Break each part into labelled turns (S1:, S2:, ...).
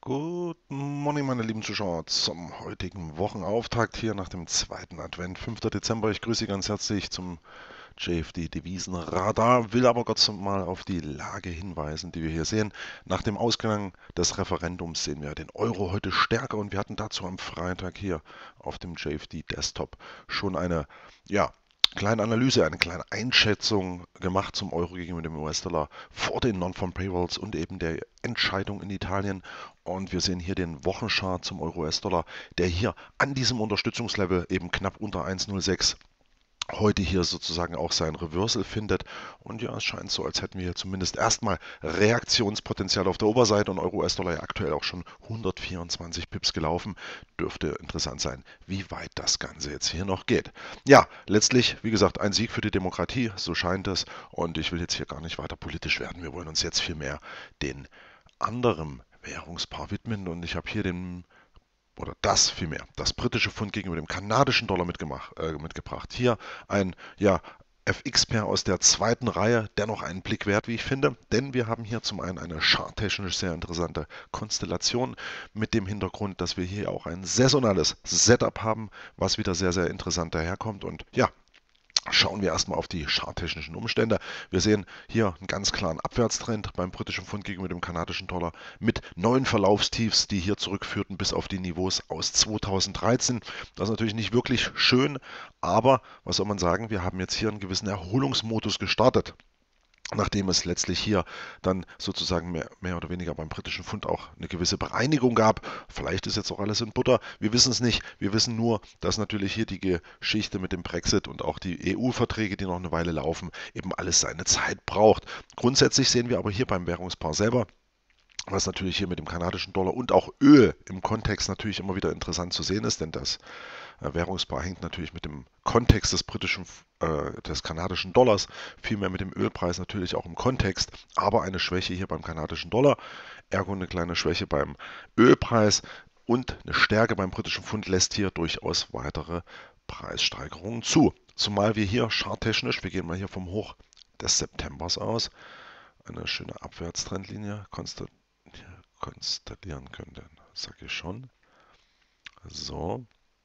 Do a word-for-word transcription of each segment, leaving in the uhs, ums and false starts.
S1: Guten Morgen, meine lieben Zuschauer, zum heutigen Wochenauftakt hier nach dem zweiten Advent, fünfter Dezember. Ich grüße Sie ganz herzlich zum J F D-Devisenradar, will aber kurz mal auf die Lage hinweisen, die wir hier sehen. Nach dem Ausgang des Referendums sehen wir den Euro heute stärker und wir hatten dazu am Freitag hier auf dem J F D-Desktop schon eine, ja, kleine Analyse, eine kleine Einschätzung gemacht zum Euro gegenüber dem U S-Dollar vor den Non-Farm Payrolls und eben der Entscheidung in Italien. Und wir sehen hier den Wochenchart zum Euro-U S-Dollar, der hier an diesem Unterstützungslevel eben knapp unter eins Komma null sechs heute hier sozusagen auch sein Reversal findet. Und ja, es scheint so, als hätten wir hier zumindest erstmal Reaktionspotenzial auf der Oberseite und Euro-U S-Dollar ja aktuell auch schon hundertvierundzwanzig Pips gelaufen. Dürfte interessant sein, wie weit das Ganze jetzt hier noch geht. Ja, letztlich, wie gesagt, ein Sieg für die Demokratie, so scheint es. Und ich will jetzt hier gar nicht weiter politisch werden. Wir wollen uns jetzt vielmehr den anderen Währungspaar widmen und ich habe hier den oder das vielmehr, das britische Pfund gegenüber dem kanadischen Dollar mitgemacht, äh, mitgebracht. Hier ein ja, F X-Pair aus der zweiten Reihe, dennoch einen Blick wert, wie ich finde, denn wir haben hier zum einen eine charttechnisch sehr interessante Konstellation mit dem Hintergrund, dass wir hier auch ein saisonales Setup haben, was wieder sehr, sehr interessant daherkommt und ja, schauen wir erstmal auf die charttechnischen Umstände. Wir sehen hier einen ganz klaren Abwärtstrend beim britischen Pfund gegenüber dem kanadischen Dollar mit neuen Verlaufstiefs, die hier zurückführten bis auf die Niveaus aus zweitausenddreizehn. Das ist natürlich nicht wirklich schön, aber was soll man sagen, wir haben jetzt hier einen gewissen Erholungsmodus gestartet. Nachdem es letztlich hier dann sozusagen mehr, mehr oder weniger beim britischen Pfund auch eine gewisse Bereinigung gab. Vielleicht ist jetzt auch alles in Butter. Wir wissen es nicht. Wir wissen nur, dass natürlich hier die Geschichte mit dem Brexit und auch die E U-Verträge, die noch eine Weile laufen, eben alles seine Zeit braucht. Grundsätzlich sehen wir aber hier beim Währungspaar selber, was natürlich hier mit dem kanadischen Dollar und auch Öl im Kontext natürlich immer wieder interessant zu sehen ist, denn das äh, Währungspaar hängt natürlich mit dem Kontext des britischen, äh, des kanadischen Dollars, vielmehr mit dem Ölpreis natürlich auch im Kontext, aber eine Schwäche hier beim kanadischen Dollar, ergo eine kleine Schwäche beim Ölpreis und eine Stärke beim britischen Pfund lässt hier durchaus weitere Preissteigerungen zu. Zumal wir hier charttechnisch, wir gehen mal hier vom Hoch des Septembers aus, eine schöne Abwärtstrendlinie konstatieren können, sage ich schon. So,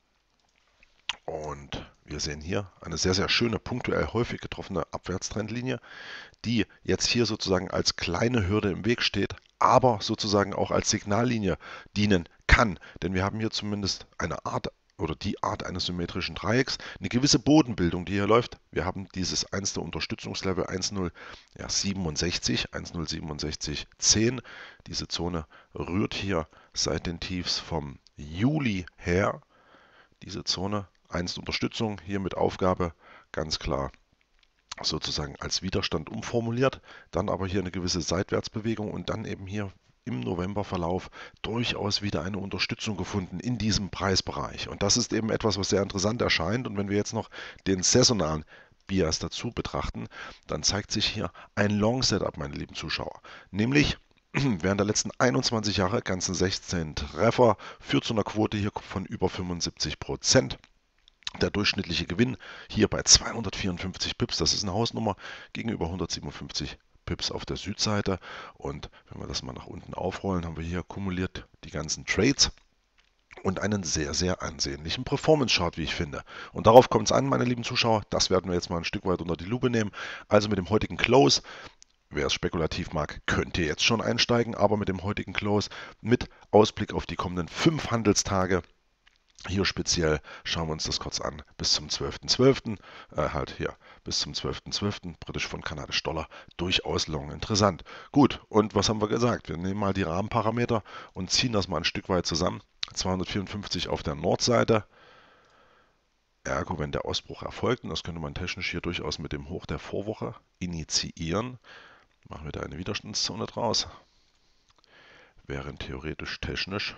S1: und wir sehen hier eine sehr, sehr schöne, punktuell häufig getroffene Abwärtstrendlinie, die jetzt hier sozusagen als kleine Hürde im Weg steht, aber sozusagen auch als Signallinie dienen kann. Denn wir haben hier zumindest eine Art oder die Art eines symmetrischen Dreiecks, eine gewisse Bodenbildung, die hier läuft. Wir haben dieses eins der Unterstützungslevel eins Komma null siebenundsechzig, eins Komma null siebenundsechzig zehn. Diese Zone rührt hier seit den Tiefs vom Juli her. Diese Zone einst Unterstützung, hier mit Aufgabe ganz klar sozusagen als Widerstand umformuliert, dann aber hier eine gewisse Seitwärtsbewegung und dann eben hier im Novemberverlauf durchaus wieder eine Unterstützung gefunden in diesem Preisbereich. Und das ist eben etwas, was sehr interessant erscheint. Und wenn wir jetzt noch den saisonalen Bias dazu betrachten, dann zeigt sich hier ein Long Setup, meine lieben Zuschauer. Nämlich während der letzten einundzwanzig Jahre, ganzen sechzehn Treffer, führt zu einer Quote hier von über fünfundsiebzig Prozent. Der durchschnittliche Gewinn hier bei zweihundertvierundfünfzig Pips, das ist eine Hausnummer, gegenüber hundertsiebenundfünfzig Pips auf der Südseite. Und wenn wir das mal nach unten aufrollen, haben wir hier kumuliert die ganzen Trades und einen sehr, sehr ansehnlichen Performance-Chart, wie ich finde. Und darauf kommt es an, meine lieben Zuschauer. Das werden wir jetzt mal ein Stück weit unter die Lupe nehmen. Also mit dem heutigen Close. Wer es spekulativ mag, könnte jetzt schon einsteigen, aber mit dem heutigen Close, mit Ausblick auf die kommenden fünf Handelstage, hier speziell schauen wir uns das kurz an. Bis zum zwölften zwölften. Äh, halt hier, bis zum zwölften zwölften. Britisch Pfund, kanadisch Dollar. Durchaus long interessant. Gut, und was haben wir gesagt? Wir nehmen mal die Rahmenparameter und ziehen das mal ein Stück weit zusammen. zweihundertvierundfünfzig auf der Nordseite. Ergo, wenn der Ausbruch erfolgt, und das könnte man technisch hier durchaus mit dem Hoch der Vorwoche initiieren, machen wir da eine Widerstandszone draus. Wären theoretisch technisch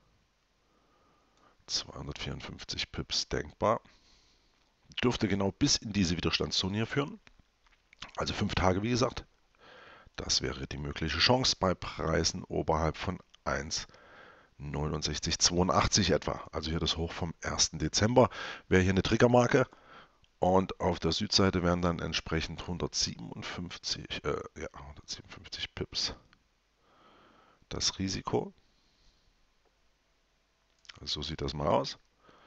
S1: zweihundertvierundfünfzig Pips denkbar. Dürfte genau bis in diese Widerstandszone hier führen. Also fünf Tage, wie gesagt. Das wäre die mögliche Chance bei Preisen oberhalb von eins Komma neunundsechzig zweiundachtzig etwa. Also hier das Hoch vom ersten Dezember wäre hier eine Triggermarke. Und auf der Südseite wären dann entsprechend hundertsiebenundfünfzig, äh, ja, hundertsiebenundfünfzig Pips das Risiko. So sieht das mal aus.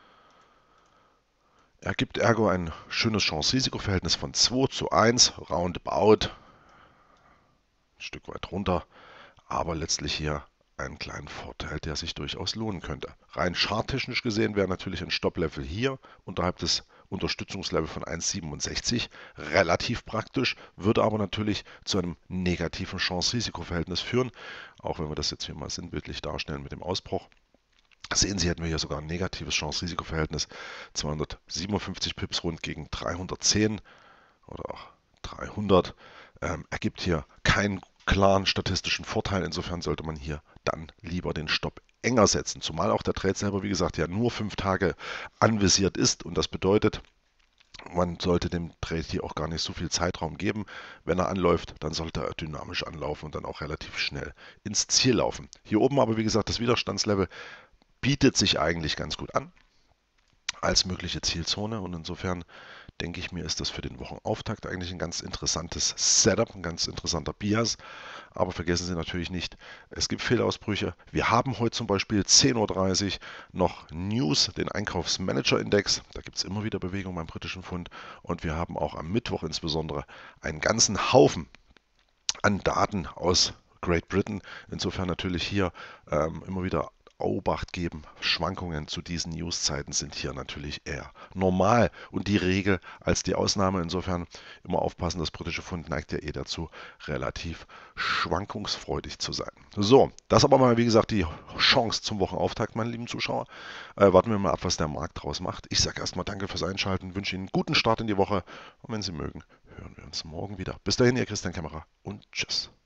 S1: Ergibt ergo ein schönes Chance-Risiko-Verhältnis von zwei zu eins, roundabout, ein Stück weit runter, aber letztlich hier einen kleinen Vorteil, der sich durchaus lohnen könnte. Rein charttechnisch gesehen wäre natürlich ein Stopplevel hier unterhalb des Unterstützungslevels von eins Komma siebenundsechzig relativ praktisch, würde aber natürlich zu einem negativen Chance-Risiko-Verhältnis führen, auch wenn wir das jetzt hier mal sinnbildlich darstellen mit dem Ausbruch. Sehen Sie, hätten wir hier sogar ein negatives Chance-Risiko-Verhältnis, zweihundertsiebenundfünfzig Pips rund gegen dreihundertzehn oder auch dreihundert, ähm, ergibt hier keinen klaren statistischen Vorteil. Insofern sollte man hier dann lieber den Stopp enger setzen, zumal auch der Trade selber, wie gesagt, ja nur fünf Tage anvisiert ist und das bedeutet, man sollte dem Trade hier auch gar nicht so viel Zeitraum geben. Wenn er anläuft, dann sollte er dynamisch anlaufen und dann auch relativ schnell ins Ziel laufen. Hier oben aber, wie gesagt, das Widerstandslevel bietet sich eigentlich ganz gut an als mögliche Zielzone und insofern denke ich mir, ist das für den Wochenauftakt eigentlich ein ganz interessantes Setup, ein ganz interessanter Bias. Aber vergessen Sie natürlich nicht, es gibt Fehlausbrüche. Wir haben heute zum Beispiel zehn Uhr dreißig noch News, den Einkaufsmanager-Index. Da gibt es immer wieder Bewegung beim britischen Pfund. Und wir haben auch am Mittwoch insbesondere einen ganzen Haufen an Daten aus Great Britain. Insofern natürlich hier ähm, immer wieder Obacht geben. Schwankungen zu diesen Newszeiten sind hier natürlich eher normal und die Regel als die Ausnahme. Insofern immer aufpassen, das britische Pfund neigt ja eh dazu, relativ schwankungsfreudig zu sein. So, das aber mal, wie gesagt, die Chance zum Wochenauftakt, meine lieben Zuschauer. Äh, warten wir mal ab, was der Markt draus macht. Ich sage erstmal danke fürs Einschalten, wünsche Ihnen einen guten Start in die Woche und wenn Sie mögen, hören wir uns morgen wieder. Bis dahin, Ihr Christian Kämmerer und tschüss.